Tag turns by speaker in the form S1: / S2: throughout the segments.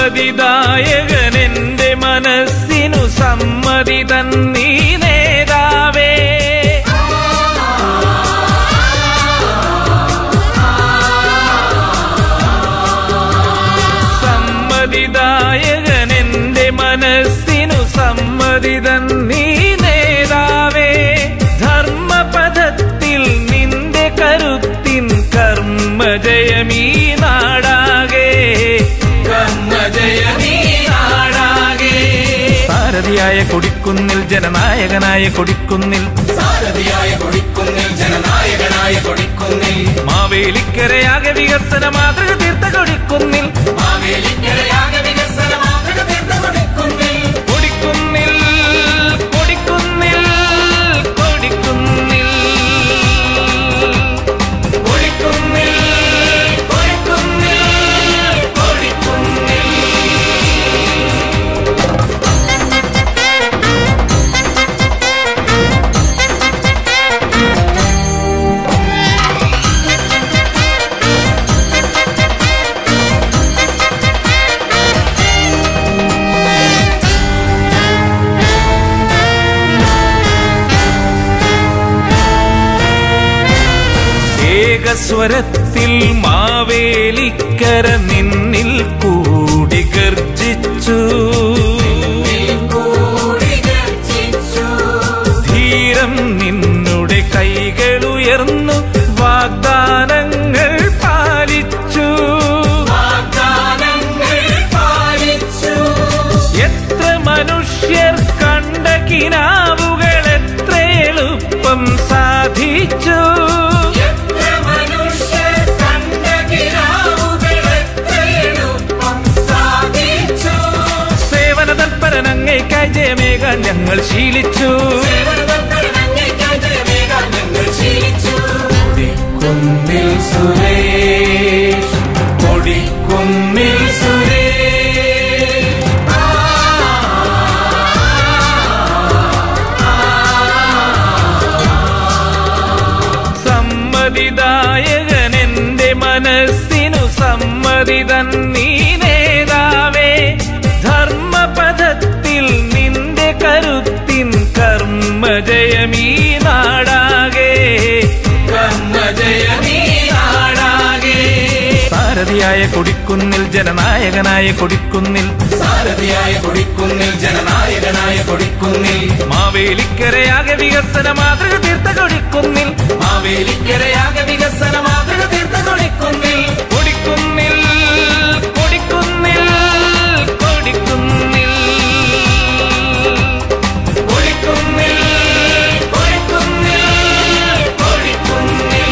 S1: സമ്മതിദായകൻ എന്റെ മനസ്സിനു സമ്മതിതൻ നീ നേതാവേ. സമ്മതിദായകൻ എന്റെ മനസ്സിനു സമ്മതിതൻ നീ നേതാവേ. ധർമ്മപഥത്തിൽ നിന്റെ കരുത്തിൻ കർമ്മജയമീ നാടാകെ, കർമ്മജയമീ നാടാകെ. സാരഥിയായ കൊടിക്കുന്നിൽ ജനനായകനായ കൊടിക്കുന്നിൽ,
S2: സാരഥിയായ കൊടിക്കുന്നിൽ ജനനായകനായ കൊടിക്കുന്നിൽ,
S1: മാവേലിക്കരയാകെ വികസന മാതൃക തീർത്ത കൊടിക്കുന്നിൽ,
S2: മാവേലിക്കരയാകെ വികസന മാതൃക തീർത്ത കൊടിക്കുന്നിൽ,
S1: കൊടിക്കുന്നിൽ കൊടിക്കുന്നിൽ കൊടിക്കുന്നിൽ
S2: കൊടിക്കുന്നിൽ കൊടിക്കുന്നിൽ കൊടിക്കുന്നിൽ.
S1: ഏകസ്വരത്തിൽ മാവേലിക്കര നിന്നിൽ കൂടി ഗർജിച്ചു, ധീരം നിന്നുടെ കൈകളുയർന്നു വാഗ്ദാനങ്ങൾ പാലിച്ചു, എത്ര മനുഷ്യർ കണ്ട കിനാവുകൾ എത്ര എളുപ്പം സാധിച്ചു, സേവനതൽപരനങ്ങയ്ക്കായി ജയമേകാൻ ഞങ്ങൾ ശീലിച്ചു.
S2: കൊടിക്കുന്നിൽ സുരേഷ്, കൊടിക്കുന്നിൽ സുരേഷ്,
S1: സമ്മതിദായകൻ എന്റെ മനസ്സിനു സമ്മതിതൻ നീ നേതാവേ. ധർമ്മപഥത്തിൽ നിന്റെ കരുത്തിൻ കർമ്മജയമീ നാടാകെ,
S2: കർമ്മജയമീ നാടാകെ.
S1: സാരഥിയായ കൊടിക്കുന്നിൽ ജനനായകനായ കൊടിക്കുന്നിൽ,
S2: സാരഥിയായ കൊടിക്കുന്നിൽ ജനനായകനായ കൊടിക്കുന്നിൽ,
S1: മാവേലിക്കരയാകെ വികസന മാതൃക തീർത്ത കൊടിക്കുന്നിൽ,
S2: മാവേലിക്കരയാകെ വികസന മാതൃക തീർത്ത കൊടിക്കുന്നിൽ,
S1: കൊടിക്കുന്നിൽ കൊടിക്കുന്നിൽ കൊടിക്കുന്നിൽ
S2: കൊടിക്കുന്നിൽ കൊടിക്കുന്നിൽ കൊടിക്കുന്നിൽ.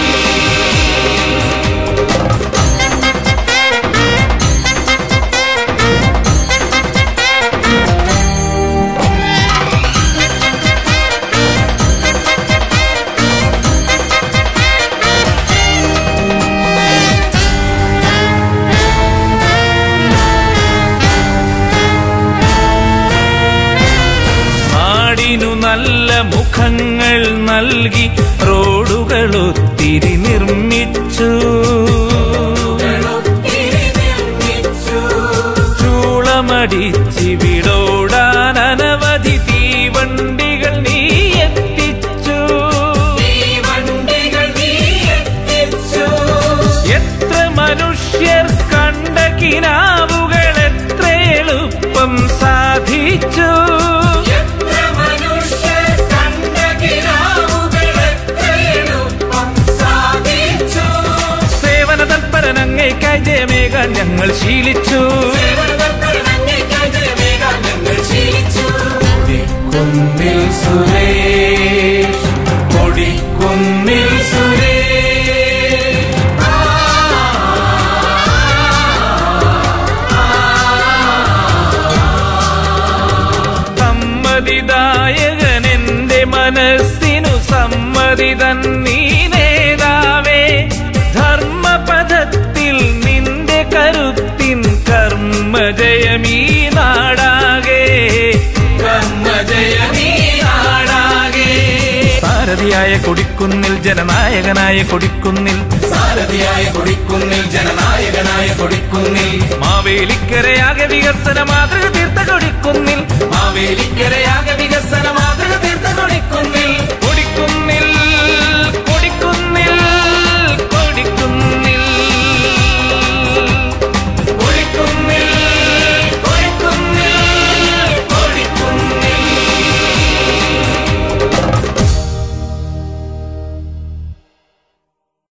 S1: നല്ല മുഖങ്ങൾ നൽകി റോഡുകൾ ഒത്തിരി നിർമ്മിച്ചു, ചൂളമടിച്ചിവിടോടാൻ അനവധി തീവണ്ടികൾ നീ എത്തിച്ചു, എത്ര മനുഷ്യർ കണ്ട കിനാവുകൾ എത്ര എളുപ്പം സാധിച്ചു, സേവനതൽപരനങ്ങയ്ക്കായി ജയമേകാൻ ഞങ്ങൾ ശീലിച്ചു.
S2: കൊടിക്കുന്നിൽ സുരേഷ്, കൊടിക്കുന്നിൽ സുരേഷ്,
S1: സമ്മതിദായകൻ എന്റെ മനസ്സിനു സമ്മതിതൻ നീ നേതാവേ. ധർമ്മപഥത്തിൽ നിന്റെ കരുത്തിൻ കർമ്മജയമീ നാടാകെ,
S2: കർമ്മജയമീ നാടാകെ.
S1: സാരഥിയായ കൊടിക്കുന്നിൽ ജനനായകനായ കൊടിക്കുന്നിൽ,
S2: സാരഥിയായ കൊടിക്കുന്നിൽ ജനനായകനായ കൊടിക്കുന്നിൽ
S1: മാവേലിക്കരയാകെ വികസന മാതൃക തീർത്ത കൊടിക്കുന്നിൽ
S2: മാവേലിക്കരയാകെ വികസന